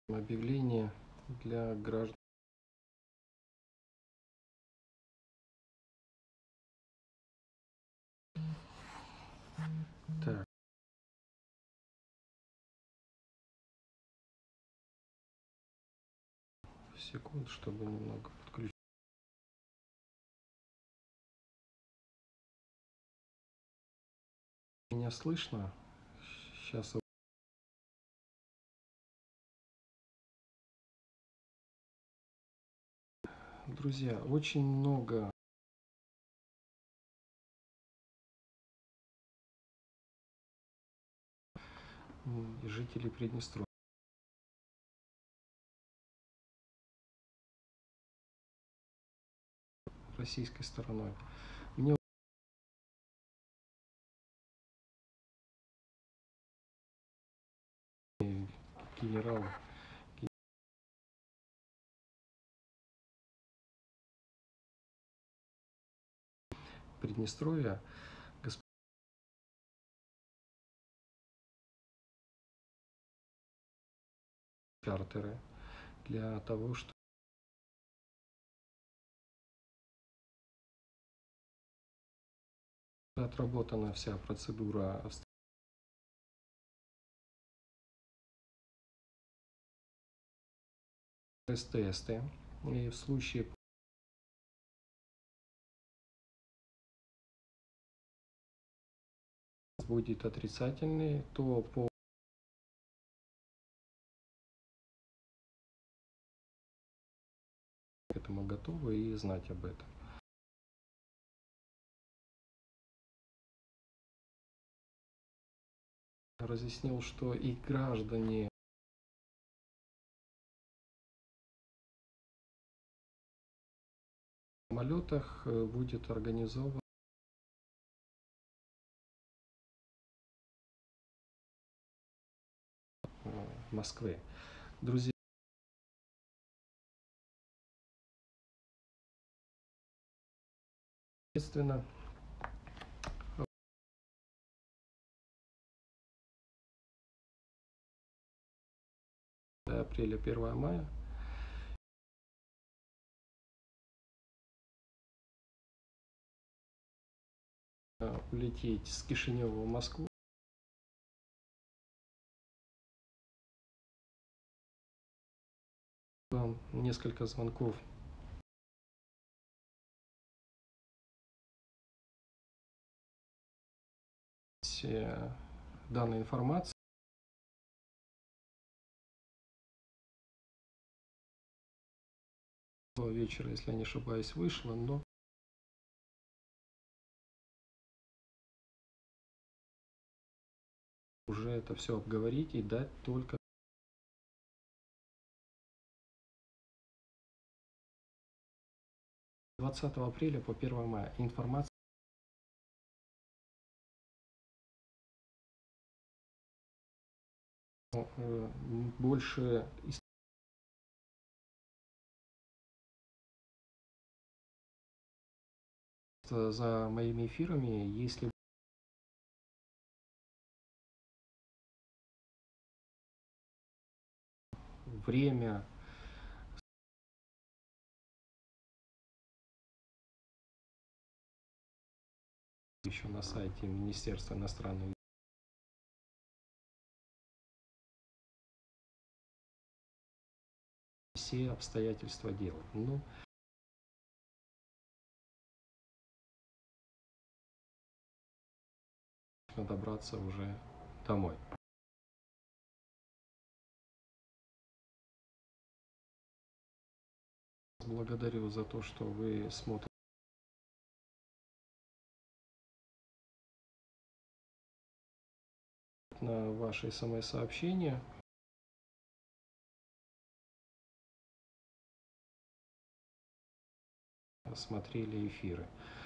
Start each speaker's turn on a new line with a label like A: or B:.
A: Объявление для граждан. Так. Секунд, чтобы немного подключить. Меня слышно? Сейчас. Друзья, очень много жителей Приднестровья. Российской стороной. Мне генерал Приднестровья, чартеры для того, чтобы отработана вся процедура тесты, и в случае будет отрицательный, то по этому готовы и знать об этом. Разъяснил, что и граждане в самолетах будет организован Москвы. Друзья, естественно, до апреля 1 мая улететь с Кишинева в Москву. Несколько звонков данной информации. Вечера, если я не ошибаюсь, вышло, но уже это все обговорить и дать только с 20 апреля по 1 мая. Информация больше за моими эфирами, если время еще на сайте Министерства иностранных дел. Все обстоятельства дела. Ну, добраться уже домой. Благодарю за то, что вы смотрите на ваши смс-сообщения. Смотрели эфиры.